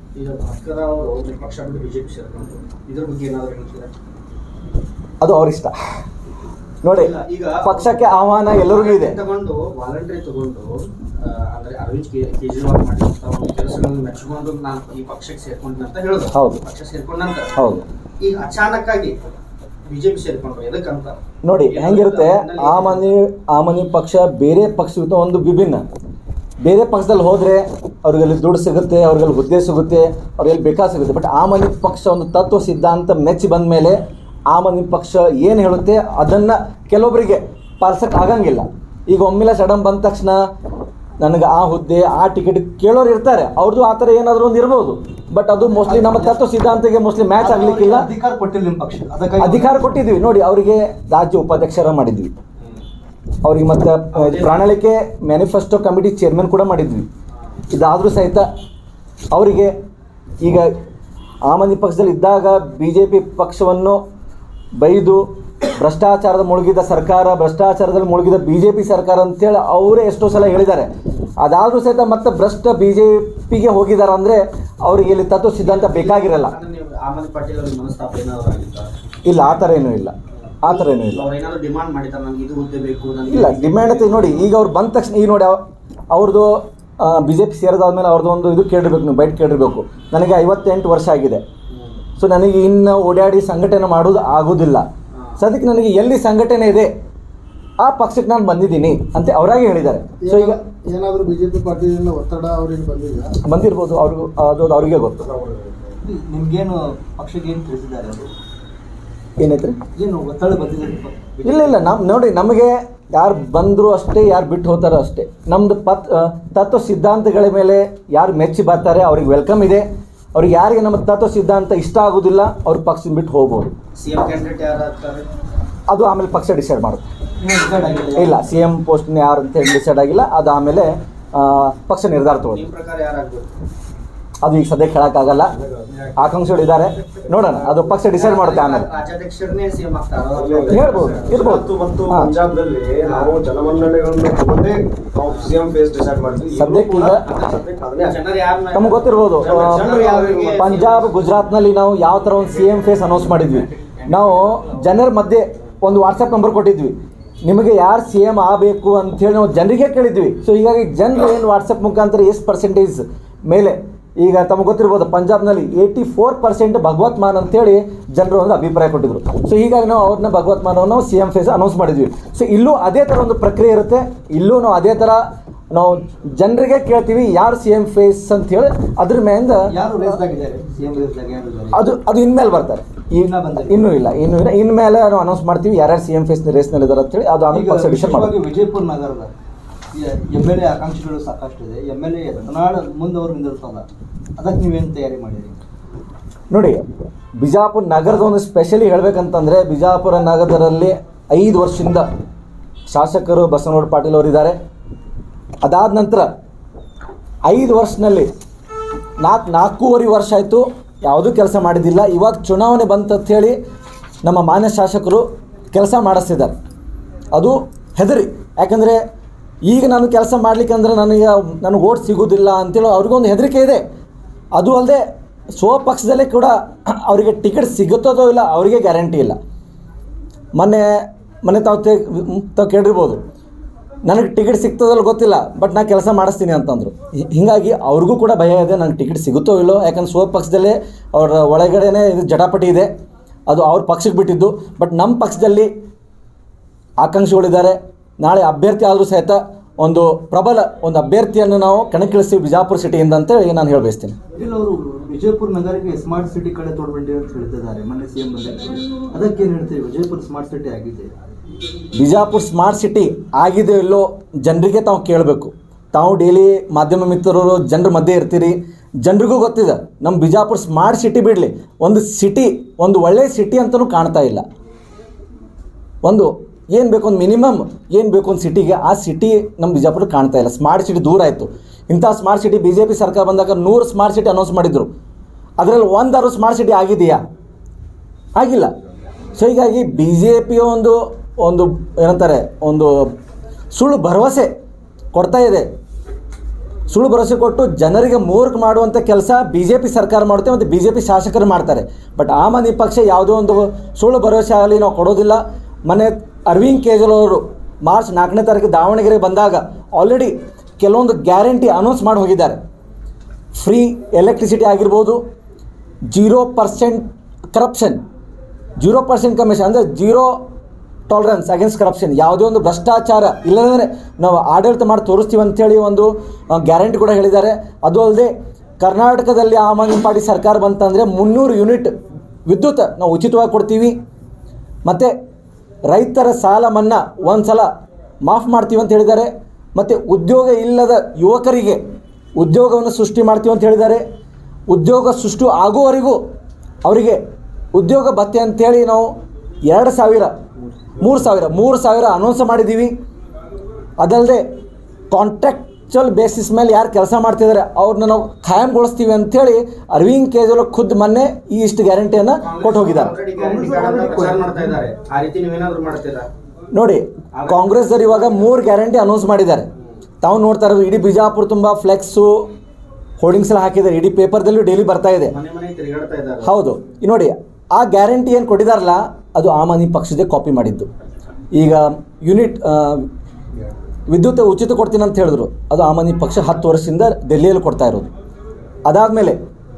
ಅದು ಅವ್ರ ಇಷ್ಟ ನೋಡಿ. ಪಕ್ಷಕ್ಕೆ ಆಹ್ವಾನ ಎಲ್ಲರಿಗೂ ಇದೆ. ತಗೊಂಡು ವಾಲಂಟರಿ ತಗೊಂಡು ಅಂದ್ರೆ ಅರವಿಂದ್ ಕೇಜ್ರಿವಾಲ್ ಮಾಡಿದಂತ ಒಂದು ಕೆಲಸಗಳನ್ನು ಮೆಚ್ಚಿಕೊಂಡು ನಾನು ಈ ಪಕ್ಷಕ್ಕೆ ಸೇರ್ಕೊಂಡೆ ಅಂತ ಹೇಳಿದ್ರು. ಹೌದು, ಪಕ್ಷ ಸೇರ್ಕೊಂಡಂತ. ಹೌದು. ಈಗ ಅಚಾನಕ್ ಆಗಿ ಬಿಜೆಪಿ ಸೇರ್ಕೊಂಡ್ರು, ಎದಕ್ಕಂತ ನೋಡಿ ಹೆಂಗಿರುತ್ತೆ. ಆಮ್ ಆದ್ಮಿ ಆಮ್ ಆದ್ಮಿ ಪಕ್ಷ ಬೇರೆ ಪಕ್ಷಕ್ಕಿಂತ ಒಂದು ವಿಭಿನ್ನ. ಬೇರೆ ಪಕ್ಷದಲ್ಲಿ ಹೋದರೆ ಅವ್ರಿಗೆಲ್ಲಿ ದುಡ್ಡು ಸಿಗುತ್ತೆ, ಅವ್ರಿಗೆಲ್ಲಿ ಹುದ್ದೆ ಸಿಗುತ್ತೆ, ಅವ್ರಿಗೆಲ್ಲಿ ಬೇಕಾದ ಸಿಗುತ್ತೆ. ಬಟ್ ಆಮ್ ಆದ್ಮಿ ಪಕ್ಷ ಒಂದು ತತ್ವ ಸಿದ್ಧಾಂತ ಮೆಚ್ಚಿ ಬಂದ ಮೇಲೆ ಆಮ್ ಆದ್ಮಿ ಪಕ್ಷ ಏನು ಹೇಳುತ್ತೆ ಅದನ್ನು ಕೆಲವೊಬ್ಬರಿಗೆ ಪಾಲಿಸೋಕ್ಕೆ ಆಗಂಗಿಲ್ಲ. ಈಗ ಒಮ್ಮೆಲೆ ಸಡನ್ ಬಂದ ತಕ್ಷಣ ನನಗೆ ಆ ಹುದ್ದೆ ಆ ಟಿಕೆಟ್ ಕೇಳೋರು ಇರ್ತಾರೆ, ಅವ್ರದ್ದು ಆ ಥರ ಏನಾದರೂ ಒಂದು ಇರ್ಬೋದು. ಬಟ್ ಅದು ಮೋಸ್ಟ್ಲಿ ನಮ್ಮ ತತ್ವ ಸಿದ್ಧಾಂತಕ್ಕೆ ಮೋಸ್ಟ್ಲಿ ಮ್ಯಾಚ್ ಆಗಲಿಕ್ಕಿಲ್ಲ. ಅಧಿಕಾರ ಕೊಟ್ಟಿಲ್ಲ ನಿಮ್ಮ ಪಕ್ಷ, ಅಧಿಕಾರ ಕೊಟ್ಟಿದ್ವಿ ನೋಡಿ. ಅವರಿಗೆ ರಾಜ್ಯ ಉಪಾಧ್ಯಕ್ಷರ ಮಾಡಿದ್ವಿ, ಅವ್ರಿಗೆ ಮತ್ತು ಪ್ರಣಾಳಿಕೆ ಮ್ಯಾನಿಫೆಸ್ಟೋ ಕಮಿಟಿ ಚೇರ್ಮನ್ ಕೂಡ ಮಾಡಿದ್ವಿ. ಇದಾದರೂ ಸಹಿತ ಅವರಿಗೆ ಈಗ ಆಮ್ ಆದ್ಮಿ ಪಕ್ಷದಲ್ಲಿ ಇದ್ದಾಗ ಬಿ ಜೆ ಪಿ ಪಕ್ಷವನ್ನು ಬೈದು ಭ್ರಷ್ಟಾಚಾರದ ಮುಳುಗಿದ ಸರ್ಕಾರ, ಭ್ರಷ್ಟಾಚಾರದಲ್ಲಿ ಮುಳುಗಿದ ಬಿ ಜೆ ಪಿ ಸರ್ಕಾರ ಅಂತೇಳಿ ಅವರೇ ಎಷ್ಟೋ ಸಲ ಹೇಳಿದ್ದಾರೆ. ಅದಾದರೂ ಸಹಿತ ಮತ್ತೆ ಭ್ರಷ್ಟ ಬಿ ಜೆ ಪಿಗೆ ಹೋಗಿದ್ದಾರೆ ಅಂದರೆ ಅವರಿಗೆ ಇಲ್ಲಿ ತತ್ವ ಸಿದ್ಧಾಂತ ಬೇಕಾಗಿರಲ್ಲ. ಆಮ್ ಆದ್ಮಿ ಪಾಟೀಲ್ ಅವ್ರಿಗೆ ಮನಸ್ತಾಪ ಏನಾದ್ರು ಆಗಿತ್ತಾ? ಇಲ್ಲ, ಆ ಥರ ಏನೂ ಇಲ್ಲ, ಆ ಥರ ಏನೂ ಇಲ್ಲ. ಅವ್ರು ಏನಾದ್ರು ಡಿಮಾಂಡ್ ಮಾಡಿದ್ದಾರೆ, ನನಗೆ ಇದು ಹುದ್ದೆ ಬೇಕು? ಇಲ್ಲ, ಡಿಮ್ಯಾಂಡ್ ಅಂತ ನೋಡಿ, ಈಗ ಅವ್ರು ಬಂದ ತಕ್ಷಣ ಈಗ ನೋಡಿ ಅವ್ರದ್ದು ಬಿ ಜೆ ಪಿ ಸೇರಿದಾದ್ಮೇಲೆ ಅವ್ರದ್ದು ಒಂದು ಇದು ಕೇಳಿರ್ಬೇಕು, ನೀವು ಬೈಟ್ ಕೇಳಿರ್ಬೇಕು. ನನಗೆ ಐವತ್ತೆಂಟು ವರ್ಷ ಆಗಿದೆ, ಸೊ ನನಗೆ ಇನ್ನು ಓಡಾಡಿ ಸಂಘಟನೆ ಮಾಡೋದು ಆಗೋದಿಲ್ಲ. ಸದ್ಯಕ್ಕೆ ನನಗೆ ಎಲ್ಲಿ ಸಂಘಟನೆ ಇದೆ ಆ ಪಕ್ಷಕ್ಕೆ ನಾನು ಬಂದಿದ್ದೀನಿ ಅಂತ ಅವರಾಗೆ ಹೇಳಿದ್ದಾರೆ. ಸೊ ಈಗ ಏನಾದರೂ ಬಿಜೆಪಿ ಪಾರ್ಟಿಯಿಂದ ಒತ್ತಡ ಅವ್ರಿಗೆ ಬಂದಿಲ್ಲ? ಬಂದಿರ್ಬೋದು, ಅವ್ರಿಗೂ ಅದು ಅವರಿಗೆ ಗೊತ್ತು. ನಿಮ್ಗೇನು ಪಕ್ಷಕ್ಕೆ ಏನು ತಿಳಿಸಿದ್ದಾರೆ? ಏನೈತ್ರಿ? ಏನು ಒತ್ತಡ ಬಂದಿದೆ? ಇಲ್ಲ ಇಲ್ಲ, ನಮ್ಮ ನೋಡಿ, ನಮಗೆ ಯಾರು ಬಂದರೂ ಅಷ್ಟೇ, ಯಾರು ಬಿಟ್ಟು ಹೋಗ್ತಾರೋ ಅಷ್ಟೇ. ನಮ್ಮದು ಪತ್ ತತ್ವ ಸಿದ್ಧಾಂತಗಳ ಮೇಲೆ ಯಾರು ಮೆಚ್ಚಿ ಬರ್ತಾರೆ ಅವ್ರಿಗೆ ವೆಲ್ಕಮ್ ಇದೆ. ಅವ್ರಿಗೆ ಯಾರಿಗೆ ನಮ್ಮ ತತ್ವ ಸಿದ್ಧಾಂತ ಇಷ್ಟ ಆಗೋದಿಲ್ಲ ಅವ್ರ ಪಕ್ಷದ ಬಿಟ್ಟು ಹೋಗ್ಬೋದು. ಸಿ ಎಂ ಕ್ಯಾಂಡಿಡೇಟ್ ಯಾರು ಆಗ್ತಾರೆ ಅದು ಆಮೇಲೆ ಪಕ್ಷ ಡಿಸೈಡ್ ಮಾಡುತ್ತೆ. ಡಿಸೈಡ್ ಆಗಿಲ್ಲ? ಇಲ್ಲ, ಸಿ ಎಂ ಪೋಸ್ಟ್ನ ಯಾರು ಅಂತ ಹೇಳಿ ಡಿಸೈಡ್ ಆಗಿಲ್ಲ, ಅದು ಆಮೇಲೆ ಪಕ್ಷ ನಿರ್ಧಾರ ತಗೊಳ್ಳಿ. ನಿಮ್ಮ ಪ್ರಕಾರ ಯಾರಾಗಬೇಕು? ಅದು ಈಗ ಸದ್ಯಕ್ಕೆ ಹೇಳೋಕ್ಕಾಗಲ್ಲ, ಆಕಾಂಕ್ಷಿಗಳು ಇದ್ದಾರೆ, ನೋಡೋಣ, ಅದು ಪಕ್ಷ ಡಿಸೈಡ್ ಮಾಡುತ್ತೆ. ಆಮೇಲೆ ರಾಜ್ಯಾಧ್ಯಕ್ಷರನ್ನೇ ಸಿ ಎಂ ಆಗ್ತಾರೆ ಹೇಳ್ಬೋದು, ಇರ್ಬೋದು. ಮತ್ತು ಪಂಜಾಬ್ದಲ್ಲಿ ನಾವು ಜನಮನ್ನಣೆಗಳನ್ನು ತಗೊಂಡೇ ನಾವು ಸಿಎಂ ಫೇಸ್ ಡಿಸೈಡ್ ಮಾಡ್ತೀವಿ. ಸದ್ಯಕ್ಕೆ ಈಗ ಜನರು ಯಾರು ನಮ್ಗೆ ಗೊತ್ತಿರ್ಬೋದು, ಪಂಜಾಬ್ ಗುಜರಾತ್ನಲ್ಲಿ ನಾವು ಯಾವ ಥರ ಒಂದು ಸಿ ಎಂ ಫೇಸ್ ಅನೌನ್ಸ್ ಮಾಡಿದ್ವಿ. ನಾವು ಜನರ ಮಧ್ಯೆ ಒಂದು ವಾಟ್ಸಪ್ ನಂಬರ್ ಕೊಟ್ಟಿದ್ವಿ, ನಿಮಗೆ ಯಾರು ಸಿ ಎಮ್ ಆಗಬೇಕು ಅಂಥೇಳಿ ನಾವು ಜನರಿಗೆ ಕೇಳಿದ್ವಿ. ಸೊ ಹೀಗಾಗಿ ಜನರು ಏನು ವಾಟ್ಸಪ್ ಮುಖಾಂತರ ಎಷ್ಟು ಪರ್ಸೆಂಟೇಜ್ ಮೇಲೆ, ಈಗ ತಮಗೆ ಗೊತ್ತಿರ್ಬೋದು ಪಂಜಾಬ್ನಲ್ಲಿ eighty four percent Bhagwant Mann ಅಂತೇಳಿ ಜನರು ಒಂದು ಅಭಿಪ್ರಾಯ ಕೊಟ್ಟಿದ್ರು. ಸೊ ಹೀಗಾಗಿ ನಾವು ಅವ್ರನ್ನ ಭಗವತ್ ಮಾನವನ್ನು ಸಿ ಎಂ ಫೇಸ್ ಅನೌನ್ಸ್ ಮಾಡಿದ್ವಿ. ಸೊ ಇಲ್ಲೂ ಅದೇ ಥರ ಒಂದು ಪ್ರಕ್ರಿಯೆ ಇರುತ್ತೆ. ಇಲ್ಲೂ ನಾವು ಅದೇ ಥರ ನಾವು ಜನರಿಗೆ ಕೇಳ್ತೀವಿ ಯಾರು ಸಿ ಎಂ ಫೇಸ್ ಅಂತೇಳಿ. ಅದ್ರ ಮೇಲಿಂದ ಯಾರು ರೇಸ್ದಾಗಿದ್ದಾರೆ? ಸಿ ಎಂ ರೇಸ್ದಾಗ ಯಾರು ಇದ್ದಾರೆ? ಅದು ಅದು ಇನ್ಮೇಲೆ ಬರ್ತಾರೆ, ಇನ್ನ ಬಂದಿಲ್ಲ, ಇನ್ನೂ ಇಲ್ಲ, ಇನ್ನೂ ಇಲ್ಲ. ಇನ್ಮೇಲೆ ನಾವು ಅನೌನ್ಸ್ ಮಾಡ್ತೀವಿ ಯಾರ್ಯಾರು ಸಿ ಎಂ ಫೇಸ್ ರೇಸ್ನಲ್ಲಿ ಇದ್ದಾರೆ ಅಂತೇಳಿ. ಅದು ಆಮೇಲೆ ಪಕ್ಷ ಡಿಸೈಡ್ ಮಾಡ್ತೀವಿ. ವಿಜಯಪುರ ನಗರದ ಎಮ್ ಎಲ್ ಎ ಆಕಾಂಕ್ಷಿಗಳು ಸಾಕಷ್ಟು ಇದೆ. ಎಮ್ ಎಲ್ ಎ ಯತ್ನಾಳ್ ಮುಂದೆ ಅವ್ರು ನಿಂದಿರ್ತಲ್ಲ, ಅದಕ್ಕೆ ನೀವೇನು ತಯಾರಿ ಮಾಡಿರಿ? ನೋಡಿ, ಬಿಜಾಪುರ ನಗರದ ಒಂದು ಸ್ಪೆಷಲಿ ಹೇಳಬೇಕಂತಂದರೆ, ಬಿಜಾಪುರ ನಗರದಲ್ಲಿ ಐದು ವರ್ಷದಿಂದ ಶಾಸಕರು ಬಸವನಗೌಡ ಪಾಟೀಲ್ ಅವರಿದ್ದಾರೆ. ಅದಾದ ನಂತರ ಐದು ವರ್ಷದಲ್ಲಿ ನಾಲ್ಕು ನಾಲ್ಕೂವರೆ ವರ್ಷ ಆಯಿತು ಯಾವುದೂ ಕೆಲಸ ಮಾಡಿದ್ದಿಲ್ಲ. ಇವಾಗ ಚುನಾವಣೆ ಬಂತಂತ ಹೇಳಿ ನಮ್ಮ ಮಾನ್ಯ ಶಾಸಕರು ಕೆಲಸ ಮಾಡಿಸ್ತಿದ್ದಾರೆ. ಅದು ಹೆದರಿ, ಯಾಕಂದರೆ ಈಗ ನಾನು ಕೆಲಸ ಮಾಡಲಿಕ್ಕಂದ್ರೆ ನನಗೆ ನನಗೆ ಓಟ್ ಸಿಗೋದಿಲ್ಲ ಅಂತೇಳಿ ಅವ್ರಿಗೊಂದು ಹೆದರಿಕೆ ಇದೆ. ಅದು ಅಲ್ಲದೆ ಸ್ವಪಕ್ಷದಲ್ಲೇ ಕೂಡ ಅವರಿಗೆ ಟಿಕೆಟ್ ಸಿಗುತ್ತದೋ ಇಲ್ಲ ಅವರಿಗೆ ಗ್ಯಾರಂಟಿ ಇಲ್ಲ. ಮೊನ್ನೆ ಮೊನ್ನೆ ತಾವು ತೇ ತಾವು ಕೇಳಿರ್ಬೋದು, ನನಗೆ ಟಿಕೆಟ್ ಸಿಗ್ತದಲ್ಲ ಗೊತ್ತಿಲ್ಲ, ಬಟ್ ನಾನು ಕೆಲಸ ಮಾಡಿಸ್ತೀನಿ ಅಂತಂದರು. ಹೀಗಾಗಿ ಅವ್ರಿಗೂ ಕೂಡ ಭಯ ಇದೆ, ನನಗೆ ಟಿಕೆಟ್ ಸಿಗುತ್ತೋ ಇಲ್ಲೋ. ಯಾಕಂದ್ರೆ ಸ್ವಪಕ್ಷದಲ್ಲೇ ಅವರ ಒಳಗಡೆನೇ ಇದು ಜಟಾಪಟಿ ಇದೆ, ಅದು ಅವ್ರ ಪಕ್ಷಕ್ಕೆ ಬಿಟ್ಟಿದ್ದು. ಬಟ್ ನಮ್ಮ ಪಕ್ಷದಲ್ಲಿ ಆಕಾಂಕ್ಷಿಗಳಿದ್ದಾರೆ. ನಾಳೆ ಅಭ್ಯರ್ಥಿ ಆದರೂ ಸಹಿತ ಒಂದು ಪ್ರಬಲ ಒಂದು ಅಭ್ಯರ್ಥಿಯನ್ನು ನಾವು ಕಣಕ್ಕಿಳಿಸ್ತೀವಿ ಬಿಜಾಪುರ ಸಿಟಿಯಿಂದ ಅಂತೇಳಿ ನಾನು ಹೇಳಿ ಬಯಸ್ತೀನಿ. ಇಲ್ಲ, ಅವರು ವಿಜಯಪುರ ನಗರಕ್ಕೆ ಸ್ಮಾರ್ಟ್ ಸಿಟಿ ಕಡೆ ತೋಡ್ಬಂಡಿ ಅಂತ ಹೇಳ್ತಿದ್ದಾರೆ ಮೊನ್ನೆ ಸಿ ಎಂ ಬಂದಿದ್ದಾರೆ. ಅದಕ್ಕೇನು ಹೇಳ್ತೀವಿ? ವಿಜಯಪುರ ಸ್ಮಾರ್ಟ್ ಸಿಟಿ ಆಗಿದೆ. ಬಿಜಾಪುರ ಸ್ಮಾರ್ಟ್ ಸಿಟಿ ಆಗಿದೆ ಇಲ್ಲೋ ಜನರಿಗೆ ತಾವು ಕೇಳಬೇಕು. ತಾವು ಡೈಲಿ ಮಾಧ್ಯಮ ಮಿತ್ರರು ಜನರ ಮಧ್ಯೆ ಇರ್ತೀರಿ, ಜನರಿಗೂ ಗೊತ್ತಿದೆ ನಮ್ಮ ಬಿಜಾಪುರ ಸ್ಮಾರ್ಟ್ ಸಿಟಿ ಬಿಡಲಿ, ಒಂದು ಸಿಟಿ, ಒಂದು ಒಳ್ಳೆಯ ಸಿಟಿ ಅಂತಲೂ ಕಾಣ್ತಾ ಇಲ್ಲ. ಒಂದು ಏನು ಬೇಕು, ಒಂದು ಮಿನಿಮಮ್ ಏನು ಬೇಕು ಒಂದು ಸಿಟಿಗೆ, ಆ ಸಿಟಿ ನಮ್ಮ ಬಿಜಾಪುರ ಕಾಣ್ತಾ ಇಲ್ಲ. ಸ್ಮಾರ್ಟ್ ಸಿಟಿ ದೂರ ಆಯಿತು. ಇಂಥ smart city B J P ಸರ್ಕಾರ ಬಂದಾಗ ನೂರು ಸ್ಮಾರ್ಟ್ ಸಿಟಿ ಅನೌನ್ಸ್ ಮಾಡಿದ್ರು, ಅದರಲ್ಲಿ ಒಂದಾರು ಸ್ಮಾರ್ಟ್ ಸಿಟಿ ಆಗಿದೆಯಾ? ಆಗಿಲ್ಲ. ಸೊ ಹೀಗಾಗಿ ಬಿ ಜೆ ಪಿಯ ಒಂದು ಒಂದು ಏನಂತಾರೆ ಒಂದು ಸುಳ್ಳು ಭರವಸೆ ಕೊಡ್ತಾ ಇದೆ. ಸುಳ್ಳು ಭರವಸೆ ಕೊಟ್ಟು ಜನರಿಗೆ ಮೂರ್ಖ ಮಾಡುವಂಥ ಕೆಲಸ ಬಿ ಜೆ ಪಿ ಸರ್ಕಾರ ಮಾಡುತ್ತೆ ಮತ್ತು ಬಿ ಜೆ ಪಿ ಶಾಸಕರು ಮಾಡ್ತಾರೆ. ಬಟ್ ಆಮ್ ಆದ್ಮಿ ಪಕ್ಷ ಯಾವುದೋ ಒಂದು ಸುಳ್ಳು ಭರವಸೆ ಆಗಲಿ ನಾವು ಕೊಡೋದಿಲ್ಲ. ಮೊನ್ನೆ ಅರವಿಂದ್ ಕೇಜ್ರಿವಾಲ್ ಅವರು ಮಾರ್ಚ್ ನಾಲ್ಕನೇ ತಾರೀಕು ದಾವಣಗೆರೆಗೆ ಬಂದಾಗ ಆಲ್ರೆಡಿ ಕೆಲವೊಂದು ಗ್ಯಾರಂಟಿ ಅನೌನ್ಸ್ ಮಾಡಿ ಹೋಗಿದ್ದಾರೆ. ಫ್ರೀ ಎಲೆಕ್ಟ್ರಿಸಿಟಿ ಆಗಿರ್ಬೋದು, zero percent corruption, zero percent commission ಅಂದರೆ ಜೀರೋ ಟಾಲರೆನ್ಸ್ ಅಗೇನ್ಸ್ಟ್ ಕರಪ್ಷನ್. ಯಾವುದೇ ಒಂದು ಭ್ರಷ್ಟಾಚಾರ ಇಲ್ಲದಂದರೆ ನಾವು ಆಡಳಿತ ಮಾಡಿ ತೋರಿಸ್ತೀವಿ ಅಂಥೇಳಿ ಒಂದು ಗ್ಯಾರಂಟಿ ಕೂಡ ಹೇಳಿದ್ದಾರೆ. ಅದು ಅಲ್ಲದೆ ಕರ್ನಾಟಕದಲ್ಲಿ ಆಮ್ ಆದ್ಮಿ ಪಾರ್ಟಿ ಸರ್ಕಾರ ಬಂತಂದರೆ ಮುನ್ನೂರು ಯೂನಿಟ್ ವಿದ್ಯುತ್ ನಾವು ಉಚಿತವಾಗಿ ಕೊಡ್ತೀವಿ. ಮತ್ತು ರೈತರ ಸಾಲ ಮನ್ನಾ ಒಂದು ಸಲ ಮಾಫ್ ಮಾಡ್ತೀವಿ ಅಂತ ಹೇಳಿದ್ದಾರೆ. ಮತ್ತು ಉದ್ಯೋಗ ಇಲ್ಲದ ಯುವಕರಿಗೆ ಉದ್ಯೋಗವನ್ನು ಸೃಷ್ಟಿ ಮಾಡ್ತೀವಿ ಅಂತ ಹೇಳಿದ್ದಾರೆ. ಉದ್ಯೋಗ ಸೃಷ್ಟಿ ಆಗುವವರೆಗೂ ಅವರಿಗೆ ಉದ್ಯೋಗ ಭತ್ಯೆ ಅಂಥೇಳಿ ನಾವು ಎರಡು ಸಾವಿರ ಮೂರು ಸಾವಿರ ಮೂರು ಸಾವಿರ ಅನೌನ್ಸ್ ಮಾಡಿದ್ದೀವಿ. ಅದಲ್ಲದೆ ಕಾಂಟ್ರಾಕ್ಟ್ ಆ್ಯಕ್ಚುಯಲ್ ಬೇಸಿಸ್ ಮೇಲೆ ಯಾರು ಕೆಲಸ ಮಾಡ್ತಿದ್ದಾರೆ ಅವ್ರನ್ನ ನಾವು ಖಾಯಂಗೊಳಿಸ್ತೀವಿ ಅಂಥೇಳಿ ಅರವಿಂದ್ ಕೇಜ್ರಿವಾಲ್ ಖುದ್ದು ಮೊನ್ನೆ ಈ ಇಷ್ಟು ಗ್ಯಾರಂಟಿಯನ್ನು ಕೊಟ್ಟು ಹೋಗಿದ್ದಾರೆ. Already guarantee card ಅಂತ ಪ್ರಚಾರ ಮಾಡ್ತಾ ಇದ್ದಾರೆ. ಆ ರೀತಿ ನೀವೇನಾದ್ರು ಮಾಡ್ತೀರಾ? ನೋಡಿ, ಕಾಂಗ್ರೆಸ್ದವ್ರು ಇವಾಗ ಮೂರು ಗ್ಯಾರಂಟಿ ಅನೌನ್ಸ್ ಮಾಡಿದ್ದಾರೆ. ತಾವು ನೋಡ್ತಾ ಇರೋದು ಇಡೀ ಬಿಜಾಪುರ ತುಂಬ ಫ್ಲೆಕ್ಸು ಹೋರ್ಡಿಂಗ್ಸ್ ಎಲ್ಲ ಹಾಕಿದ್ದಾರೆ. ಇಡೀ ಪೇಪರ್ದಲ್ಲೂ ಡೈಲಿ ಬರ್ತಾ ಇದೆ. ಮನೆ ಮನೆ ತಿರುಗಾಡ್ತಾ ಇದ್ದಾರೆ. ಹೌದು, ಈ ನೋಡಿ ಆ ಗ್ಯಾರಂಟಿ ಏನು ಕೊಟ್ಟಿದಾರಲ್ಲ ಅದು ಆಮ್ ಆದ್ಮಿ ಪಕ್ಷದೇ ಕಾಪಿ ಮಾಡಿದ್ದು. ಈಗ ಯೂನಿಟ್ ವಿದ್ಯುತ್ ಉಚಿತ ಕೊಡ್ತೀನಿ ಅಂತ ಹೇಳಿದ್ರು, ಅದು ಆಮ್ ಆದ್ಮಿ ಪಕ್ಷ ಹತ್ತು ವರ್ಷದಿಂದ ಡೆಲ್ಲಿಯಲ್ಲಿ ಕೊಡ್ತಾ ಇರೋದು. ಅದಾದಮೇಲೆ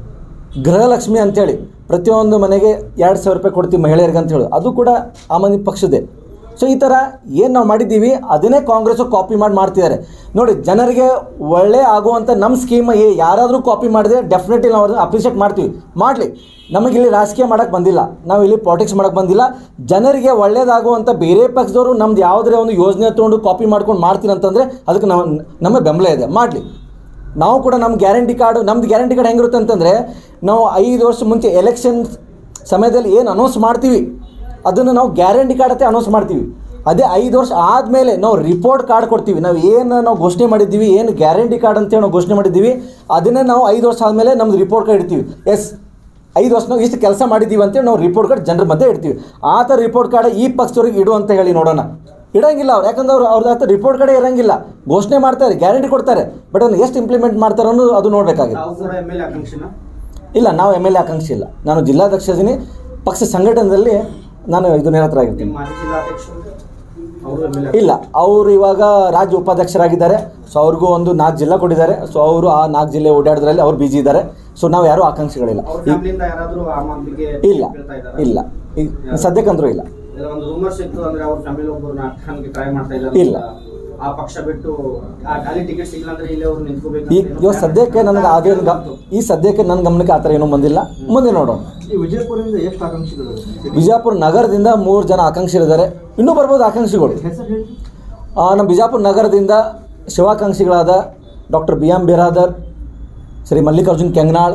ಗೃಹಲಕ್ಷ್ಮಿ ಅಂಥೇಳಿ ಪ್ರತಿಯೊಂದು ಮನೆಗೆ ಎರಡು ಸಾವಿರ ರೂಪಾಯಿ ಕೊಡ್ತೀವಿ ಮಹಿಳೆಯರಿಗೆ ಅಂತ ಹೇಳೋದು, ಅದು ಕೂಡ ಆಮ್ ಆದ್ಮಿ ಪಕ್ಷದೇ. ಸೊ ಈ ಥರ ಏನು ನಾವು ಮಾಡಿದ್ದೀವಿ ಅದನ್ನೇ ಕಾಂಗ್ರೆಸ್ಸು ಕಾಪಿ ಮಾಡಿ ಮಾಡ್ತಿದ್ದಾರೆ. ನೋಡಿ, ಜನರಿಗೆ ಒಳ್ಳೆ ಆಗುವಂಥ ನಮ್ಮ ಸ್ಕೀಮ್ ಯಾರಾದರೂ ಕಾಪಿ ಮಾಡಿದ್ರೆ ಡೆಫಿನೆಟ್ಲಿ ನಾವು ಅದನ್ನು ಅಪ್ರಿಷಿಯೇಟ್ ಮಾಡ್ತೀವಿ. ಮಾಡಲಿ, ನಮಗಿಲ್ಲಿ ರಾಜಕೀಯ ಮಾಡೋಕ್ಕೆ ಬಂದಿಲ್ಲ, ನಾವು ಇಲ್ಲಿ ಪಾಲಿಟಿಕ್ಸ್ ಮಾಡೋಕ್ಕೆ ಬಂದಿಲ್ಲ. ಜನರಿಗೆ ಒಳ್ಳೇದಾಗುವಂಥ ಬೇರೆ ಪಕ್ಷದವರು ನಮ್ದು ಯಾವುದೇ ಒಂದು ಯೋಜನೆ ತೊಗೊಂಡು ಕಾಪಿ ಮಾಡ್ಕೊಂಡು ಮಾಡ್ತೀನಿ ಅಂತಂದರೆ ಅದಕ್ಕೆ ನಾವು ನಮ್ಮ ಬೆಂಬಲ ಇದೆ, ಮಾಡಲಿ. ನಾವು ಕೂಡ ನಮ್ಮ ಗ್ಯಾರಂಟಿ ಕಾರ್ಡು ನಮ್ಮದು ಗ್ಯಾರಂಟಿ ಕಾರ್ಡ್ ಹೆಂಗಿರುತ್ತೆ ಅಂತಂದರೆ, ನಾವು ಐದು ವರ್ಷ ಮುಂಚೆ ಎಲೆಕ್ಷನ್ ಸಮಯದಲ್ಲಿ ಏನು ಅನೌನ್ಸ್ ಮಾಡ್ತೀವಿ ಅದನ್ನು ನಾವು ಗ್ಯಾರಂಟಿ ಕಾರ್ಡ್ ಅಂತ ಅನೌನ್ಸ್ ಮಾಡ್ತೀವಿ. ಅದೇ ಐದು ವರ್ಷ ಆದಮೇಲೆ ನಾವು ರಿಪೋರ್ಟ್ ಕಾರ್ಡ್ ಕೊಡ್ತೀವಿ. ನಾವು ಏನು ನಾವು ಘೋಷಣೆ ಮಾಡಿದ್ದೀವಿ, ಏನು ಗ್ಯಾರಂಟಿ ಕಾರ್ಡ್ ಅಂತೇಳಿ ನಾವು ಘೋಷಣೆ ಮಾಡಿದ್ದೀವಿ ಅದನ್ನೇ ನಾವು ಐದು ವರ್ಷ ಆದಮೇಲೆ ನಮ್ಮದು ರಿಪೋರ್ಟ್ ಕಾರ್ಡ್ ಇಡ್ತೀವಿ. ಎಸ್, ಐದು ವರ್ಷ ನಾವು ಇಷ್ಟು ಕೆಲಸ ಮಾಡಿದ್ದೀವಿ ಅಂತೇಳಿ ನಾವು ರಿಪೋರ್ಟ್ ಕಾರ್ಡ್ ಜನರ ಮಧ್ಯೆ ಇಡ್ತೀವಿ. ಆ ಥರ ರಿಪೋರ್ಟ್ ಕಾರ್ಡ್ ಈ ಪಕ್ಷದವ್ರಿಗೆ ಇಡು ಅಂತ ಹೇಳಿ ನೋಡೋಣ. ಇಡೋಂಗಿಲ್ಲ ಅವ್ರು, ಯಾಕಂದ್ರೆ ಅವ್ರು ಅವ್ರದ್ದು ಹತ್ರ ರಿಪೋರ್ಟ್ ಕಾರ್ಡೇ ಇರೋಂಗಿಲ್ಲ. ಘೋಷಣೆ ಮಾಡ್ತಾರೆ, ಗ್ಯಾರಂಟಿ ಕೊಡ್ತಾರೆ, ಬಟ್ ಅದನ್ನು ಎಷ್ಟು ಇಂಪ್ಲಿಮೆಂಟ್ ಮಾಡ್ತಾರೆ ಅನ್ನೋದು ಅದು ನೋಡಬೇಕಾಗಿದೆ. ತಾವು ಕೂಡ ಎಮ್ ಎಲ್ ಎ ಆಕಾಂಕ್ಷಿನಾ? ಇಲ್ಲ, ನಾವು ಎಮ್ ಎಲ್ ಎ ಆಕಾಂಕ್ಷಿ ಇಲ್ಲ. ನಾನು ಜಿಲ್ಲಾಧ್ಯಕ್ಷ ಇದ್ದೀನಿ. ಪಕ್ಷ ಸಂಘಟನೆಯಲ್ಲಿ ನಾನು ಇದು ನಿರತರ ಆಗಿರ್ತೀನಿ. ನಿಮ್ಮ ಮಾಜಿ ಜಿಲ್ಲಾಧ್ಯಕ್ಷರು ಅವರು ಎಮ್ ಎಲ್ ಎ? ಇಲ್ಲ, ಅವರು ಇವಾಗ ರಾಜ್ಯ ಉಪಾಧ್ಯಕ್ಷರಾಗಿದ್ದಾರೆ. ಸೊ ಅವ್ರಿಗೂ ಒಂದು ನಾಲ್ಕು ಜಿಲ್ಲಾ ಕೊಟ್ಟಿದ್ದಾರೆ. ಸೊ ಅವರು ಆ ನಾಲ್ಕು ಜಿಲ್ಲೆ ಓಡಾಡೋದ್ರಲ್ಲಿ ಅವ್ರು ಬಿಜಿ ಇದ್ದಾರೆ. ಸೊ ನಾವು ಯಾರೂ ಆಕಾಂಕ್ಷಿಗಳಿಲ್ಲ. ಅವ್ರ ಫ್ಯಾಮಿಲಿಯಿಂದ ಯಾರಾದರೂ ಆಮ್ ಆದ್ಮಿಗೆ ಇಲ್ಲ ಹೇಳ್ತಾ ಇದ್ದಾರಾ? ಇಲ್ಲ, ಈಗ ಸದ್ಯಕ್ಕಂತರೂ ಇಲ್ಲ. ಇಲ್ಲ, ಒಂದು ರೂಮರ್ಸ್ ಇತ್ತು ಅಂದ್ರೆ ಅವ್ರ ಫ್ಯಾಮಿಲಿ ಒಬ್ಬರನ್ನ ಹಾಕಕ್ಕೆ ಟ್ರೈ ಮಾಡ್ತಾ ಇದ್ದಾರೆ. ಇಲ್ಲ. ಆ ಪಕ್ಷ ಬಿಟ್ಟು ಆ ಖಾಲಿ ಟಿಕೆಟ್ ಸಿಗಲ್ಲ ಅಂದ್ರೆ ಇಲ್ಲೇ ಅವ್ರು ನಿಂತ್ಕೋಬೇಕು. ಈಗ ಇವಾಗ ಸದ್ಯಕ್ಕೆ ನನಗೆ ಅದೇನು ಗ ಈ ಸದ್ಯಕ್ಕೆ ನನ್ನ ಗಮನಕ್ಕೆ ಆ ಥರ ಏನೂ ಬಂದಿಲ್ಲ. ಮುಂದೆ ನೋಡೋಣ. ಈ ವಿಜಯಪುರದಿಂದ ಎಷ್ಟು ಆಕಾಂಕ್ಷಿಗಳು? ಬಿಜಾಪುರ ನಗರದಿಂದ ಮೂರು ಜನ ಆಕಾಂಕ್ಷಿಗಳಿದ್ದಾರೆ. ಇನ್ನೂ ಬರ್ಬೋದು ಆಕಾಂಕ್ಷಿಗಳು. ಹೆಸರು ಹೇಳಿ. ನಮ್ಮ ಬಿಜಾಪುರ ನಗರದಿಂದ ಶಿವಾಕಾಂಕ್ಷಿಗಳಾದ doctor B M Biradar, Shri Mallikarjun Kenganal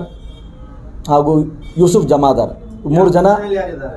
ಹಾಗೂ ಯೂಸುಫ್ ಜಮಾದಾರ್, ಮೂರು ಜನ ಯಾರಿದ್ದಾರೆ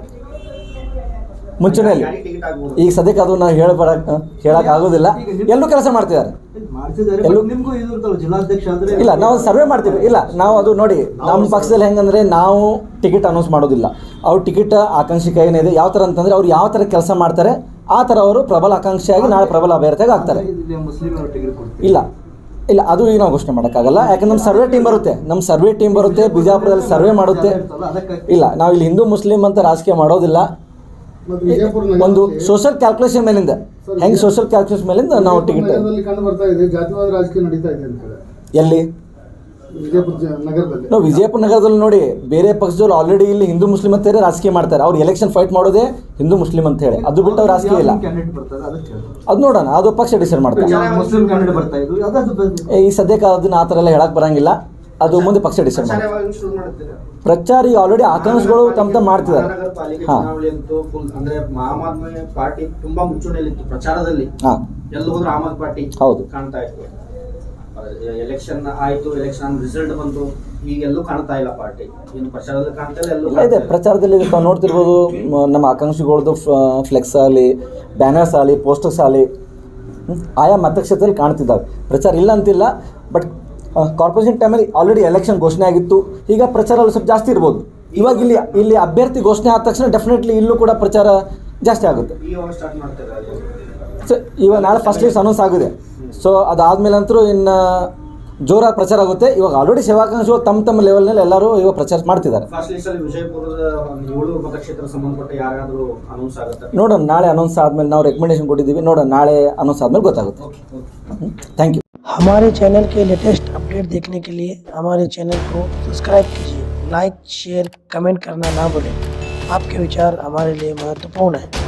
ಮುಂಚೂಣಿಯಲ್ಲಿ. ಗಾಡಿ ಟಿಕೆಟ್ ಆಗ್ಬೋದು. ಈಗ ಸದ್ಯಕ್ಕೆ ಅದು ನಾವು ಹೇಳಬರಕ್ಕೆ ಹೇಳಕ್ಕೆ ಆಗೋದಿಲ್ಲ. ಎಲ್ಲೂ ಕೆಲಸ ಮಾಡ್ತಿದ್ದಾರೆ. ಮಾಡ್ತಿದ್ದಾರೆ, ಎಲ್ಲೂ but ನಿಮ್ಗೂ ಇದು ಇರ್ತಲ್ಲ, ಜಿಲ್ಲಾಧ್ಯಕ್ಷ ಅಂದ್ರೆ ಇಲ್ಲ, ನಾವು ಸರ್ವೆ ಮಾಡ್ತೀವಿ. ಇಲ್ಲ, ನಾವು ಅದು ನೋಡಿ, ನಮ್ಮ ಪಕ್ಷದಲ್ಲಿ ಹೆಂಗಂದ್ರೆ ನಾವು ಟಿಕೆಟ್ ಅನೌನ್ಸ್ ಮಾಡೋದಿಲ್ಲ. ಅವ್ರ ಟಿಕೆಟ್ ಆಕಾಂಕ್ಷಿ ಏನಿದೆ ಯಾವ ಥರ ಅಂತಂದರೆ ಅವ್ರು ಯಾವ ಥರ ಕೆಲಸ ಮಾಡ್ತಾರೆ ಆ ಥರ ಅವರು ಪ್ರಬಲ ಆಕಾಂಕ್ಷಿಯಾಗಿ ನಾಳೆ ಪ್ರಬಲ ಅಭ್ಯರ್ಥಿಯಾಗಿ ಆಗ್ತಾರೆ. ಮುಸ್ಲಿಮರು ಟಿಕೆಟ್ ಕೊಡ್ತೀವಿ. ಇಲ್ಲ ಇಲ್ಲ, ಅದು ಈಗ ನಾವು ಘೋಷಣೆ ಮಾಡೋಕ್ಕಾಗಲ್ಲ. ಯಾಕಂದ್ರೆ ನಮ್ಮ ಸರ್ವೆ ಟೀಮ್ ಬರುತ್ತೆ, ನಮ್ಮ ಸರ್ವೆ ಟೀಮ್ ಬರುತ್ತೆ, ಬಿಜಾಪುರದಲ್ಲಿ ಸರ್ವೆ ಮಾಡುತ್ತೆ. ಇಲ್ಲ, ನಾವು ಇಲ್ಲಿ ಹಿಂದೂ ಮುಸ್ಲಿಂ ಅಂತ ರಾಜಕೀಯ ಮಾಡೋದಿಲ್ಲ. ಮತ್ತು ವಿಜಯಪುರ ಒಂದು ಸೋಷಿಯಲ್ ಕ್ಯಾಲ್ಕುಲೇಷನ್ ಮೇಲಿಂದ, ಹೆಂಗೆ ಸೋಷಿಯಲ್ ಕ್ಯಾಲ್ಕುಲೇಷನ್ ಮೇಲಿಂದ ನಾವು ಟಿಕೆಟ್. ನಗರದಲ್ಲಿ ಕಂಡು ಬರ್ತಾ ಇದೆ ಜಾತಿವಾದ ರಾಜಕೀಯ ನಡೀತಾ ಇದೆ ಅಂತ ಹೇಳಿ. ಎಲ್ಲಿ? ವಿಜಯಪುರ ಜ- ನಗರದಲ್ಲಿ ನಾವು ವಿಜಯಪುರ ನಗರದಲ್ಲಿ ನೋಡಿ, ಬೇರೆ ಪಕ್ಷದವ್ರು ಆಲ್ರೆಡಿ ಇಲ್ಲಿ ಹಿಂದೂ ಮುಸ್ಲಿಂ ಅಂತ ಹೇಳಿ ರಾಜಕೀಯ ಮಾಡ್ತಾರೆ. ಅವ್ರು ಎಲೆಕ್ಷನ್ ಫೈಟ್ ಮಾಡೋದೇ ಹಿಂದೂ ಮುಸ್ಲಿಂ ಅಂತ ಹೇಳಿ, ಅದು ಬಿಟ್ಟು ಅವ್ರು ರಾಜಕೀಯ ಇಲ್ಲ. ಕ್ಯಾಂಡಿಡೇಟ್ ಬರ್ತಾರೆ, ಅದಕ್ಕೆ ಹೇಳೋದು. ಅದು ನೋಡೋಣ, ಅದು ಪಕ್ಷ ಡಿಸೈಡ್ ಮಾಡ್ತಾರೆ. ಮುಸ್ಲಿಂ ಕ್ಯಾಂಡಿಡೇಟ್ ಬರ್ತಾ ಇದ್ರು, ಅದಾದ್ರು ಬಂದು ಏ, ಈ ಸದ್ಯಕ್ಕೆ ಅದನ್ನ ಆ ಥರ ಎಲ್ಲ ಹೇಳಕ್ಕೆ ಬರಂಗಿಲ್ಲ. ಅದು ಮುಂದೆ ಪಕ್ಷ ಡಿಸೈಡ್ ಪ್ರಚಾರ ಮಾಡ್ತಾರೆ. ಯಾವಾಗ ಶುರು ಮಾಡ್ತೀರಾ? ಪ್ರಚಾರ ಈಗ ಆಲ್ರೆಡಿ ಆಕಾಂಕ್ಷಿಗಳು ತಮ್ಮ ತಮ್ಮ ಮಾಡ್ತಿದ್ದಾರೆ. ಮಹಾನಗರ ಪಾಲಿಕೆ ಹಾಂ ಚುನಾವಣೆ ಅಂತೂ ಫುಲ್ ಅಂದ್ರೆ ಆಮ್ ಆದ್ಮಿ ಪಾರ್ಟಿ ತುಂಬಾ ಮುಂಚೂಣಿಯಲ್ಲಿತ್ತು ಪ್ರಚಾರದಲ್ಲಿ. ಹಾಂ ಎಲ್ಲ ಹೋದ್ರು ಆಮ್ ಆದ್ಮಿ ಪಾರ್ಟಿ ಹೌದು. ಕಾಣ್ತಾ ಇತ್ತು. ಎಲೆಕ್ಷನ್ ಆಯ್ತು, ಎಲೆಕ್ಷನ್ ರಿಸಲ್ಟ್ ಬಂತು, ಈಗೆಲ್ಲೂ ಕಾಣ್ತಾ ಇಲ್ಲ ಪಾರ್ಟಿ. ಇನ್ನು ಪ್ರಚಾರದಲ್ಲಿ ಕಾಣ್ತಾ ಇಲ್ಲ, ಎಲ್ಲೂ ಇಲ್ಲ ಇದೆ. ಪ್ರಚಾರದಲ್ಲಿ ತಾವು ನೋಡ್ತಿರ್ಬೋದು, ಮ- ನಮ್ಮ ಆಕಾಂಕ್ಷಿಗಳದ್ದು ಫ್ಲೆಕ್ಸ್ ಆಗಲಿ, ಬ್ಯಾನರ್ಸ್ ಆಗಲಿ, ಪೋಸ್ಟರ್ಸ್ ಆಗಲಿ ಆಯಾ ಮತಕ್ಷೇತ್ರದಲ್ಲಿ ಕಾಣ್ತಿದ್ದಾವೆ. ಪ್ರಚಾರ ಇಲ್ಲ ಅಂತಿಲ್ಲ, ಬಟ್ ಕಾರ್ಪೊರೇಷನ್ ಟೈಮಲ್ಲಿ ಆಲ್ರೆಡಿ ಎಲೆಕ್ಷನ್ ಘೋಷಣೆ ಆಗಿತ್ತು. ಈಗ ಪ್ರಚಾರ ಸ್ವಲ್ಪ ಜಾಸ್ತಿ ಇರ್ಬೋದು. ಇವಾಗ ಇಲ್ಲಿ ಇಲ್ಲಿ ಅಭ್ಯರ್ಥಿ ಘೋಷಣೆ ಆದ ತಕ್ಷಣ ಡೆಫಿನೆಟ್ಲಿ ಇಲ್ಲೂ ಕೂಡ ಪ್ರಚಾರ ಜಾಸ್ತಿ ಆಗುತ್ತೆ. ಇವಾಗ ಸ್ಟಾರ್ಟ್ ಮಾಡ್ತಾರೆ. ಸೊ ಇವಾಗ ನಾಳೆ ಫಸ್ಟ್ ಲೀಸ್ಟ್ ಅನೌನ್ಸ್ ಆಗಿದೆ. ಸೊ ಅದಾದಮೇಲೆ ಅಂತೂ ಇನ್ನು ಜೋರಾಗಿ ಪ್ರಚಾರ ಆಗುತ್ತೆ. ಇವಾಗ ಆಲ್ರೆಡಿ ಸೇವಾಕಾಂಕ್ಷಿಗಳು ತಮ್ಮ ತಮ್ಮ ಲೆವೆಲ್ನಲ್ಲಿ ಎಲ್ಲರೂ ಇವಾಗ ಪ್ರಚಾರ ಮಾಡ್ತಿದ್ದಾರೆ. ಫಸ್ಟ್ ಲಿಸ್ಟ್ ಅಲ್ಲಿ ವಿಜಯಪುರದ ಒಂದು ಏಳು ಮತಕ್ಷೇತ್ರ ಸಂಬಂಧಪಟ್ಟ ಯಾರಾದರೂ ಅನೌನ್ಸ್ ಆಗುತ್ತೆ? ನೋಡೋಣ, ನಾಳೆ ಅನೌನ್ಸ್ ಆದಮೇಲೆ ನಾವು ರೆಕಮೆಂಡೇಶನ್ ಕೊಟ್ಟಿದ್ದೀವಿ. ನೋಡೋಣ, ನಾಳೆ ಅನೌನ್ಸ್ ಆದಮೇಲೆ ಗೊತ್ತಾಗುತ್ತೆ. Thank you. हमारे चैनल के लेटेस्ट अपडेट देखने के लिए हमारे चैनल को सब्सक्राइब कीजिए। लाइक शेयर कमेंट करना ना भूलें। आपके विचार हमारे लिए महत्वपूर्ण है।